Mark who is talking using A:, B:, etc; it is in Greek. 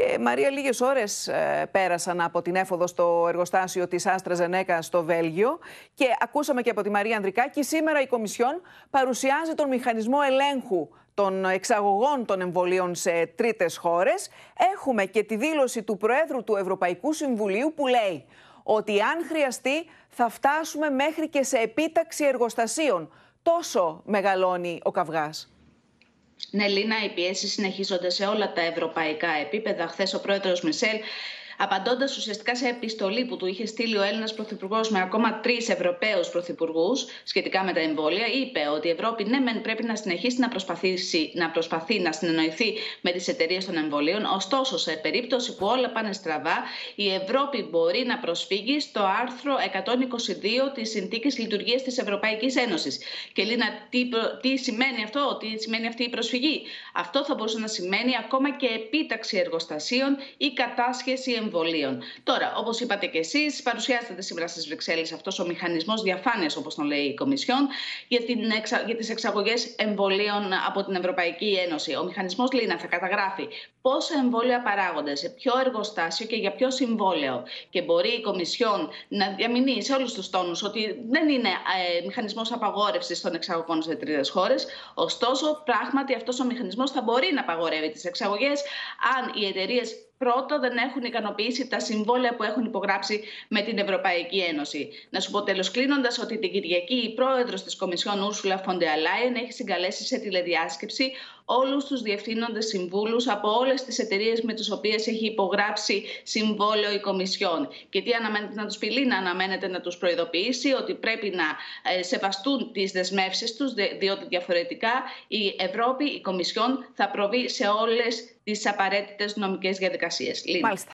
A: Μαρία, λίγες ώρες πέρασαν από την έφοδο στο εργοστάσιο της AstraZeneca στο Βέλγιο και ακούσαμε και από τη Μαρία Ανδρικάκη. Σήμερα η Κομισιόν παρουσιάζει τον μηχανισμό ελέγχου των εξαγωγών των εμβολίων σε τρίτες χώρες. Έχουμε και τη δήλωση του Προέδρου του Ευρωπαϊκού Συμβουλίου που λέει ότι αν χρειαστεί θα φτάσουμε μέχρι και σε επίταξη εργοστασίων. Τόσο μεγαλώνει ο καυγάς.
B: Ναι, Λίνα, οι πιέσεις συνεχίζονται σε όλα τα ευρωπαϊκά επίπεδα. Χθες ο πρόεδρος Μισελ, απαντώντας ουσιαστικά σε επιστολή που του είχε στείλει ο Έλληνας Πρωθυπουργός με ακόμα 3 Ευρωπαίους Πρωθυπουργούς σχετικά με τα εμβόλια, είπε ότι η Ευρώπη ναι, μεν πρέπει να συνεχίσει να προσπαθεί να συνεννοηθεί με τις εταιρείες των εμβολίων. Ωστόσο, σε περίπτωση που όλα πάνε στραβά, η Ευρώπη μπορεί να προσφύγει στο άρθρο 122 της Συνθήκης Λειτουργίας της Ευρωπαϊκής Ένωσης. Και Λίνα, τι σημαίνει αυτό, τι σημαίνει αυτή η προσφυγή? Αυτό θα μπορούσε να σημαίνει ακόμα και επίταξη εργοστασίων ή κατάσχεση εμβολίων. Τώρα, όπως είπατε και εσείς, παρουσιάζεται σήμερα στις Βρυξέλλες αυτός ο μηχανισμός διαφάνειας, όπως τον λέει η Κομισιόν, για τις εξαγωγές εμβολίων από την Ευρωπαϊκή Ένωση. Ο μηχανισμός, Λίνα, θα καταγράφει πόσα εμβόλια παράγονται, σε ποιο εργοστάσιο και για ποιο συμβόλαιο. Και μπορεί η Κομισιόν να διαμηνύει σε όλους τους τόνους ότι δεν είναι μηχανισμός απαγόρευσης των εξαγωγών σε τρίτες χώρες. Ωστόσο, πράγματι αυτός ο μηχανισμός θα μπορεί να απαγορεύει τις εξαγωγές αν οι εταιρείες πρώτα δεν έχουν ικανοποιήσει τα συμβόλαια που έχουν υπογράψει με την Ευρωπαϊκή Ένωση. Να σου πω τέλος κλείνοντας ότι την Κυριακή η πρόεδρος της Κομισιόν, Ούρσουλα φον ντερ Λάιεν, έχει συγκαλέσει σε τηλεδιάσκεψη όλους τους διευθύνοντες συμβούλους από όλες τις εταιρείες με τις οποίες έχει υπογράψει συμβόλαιο η Κομισιόν. Και τι αναμένεται να τους πει? Λίνα, αναμένεται να τους προειδοποιήσει ότι πρέπει να σεβαστούν τις δεσμεύσεις τους, διότι διαφορετικά η Ευρώπη, η Κομισιόν, θα προβεί σε όλες τις απαραίτητες νομικές διαδικασίες.
A: Μάλιστα.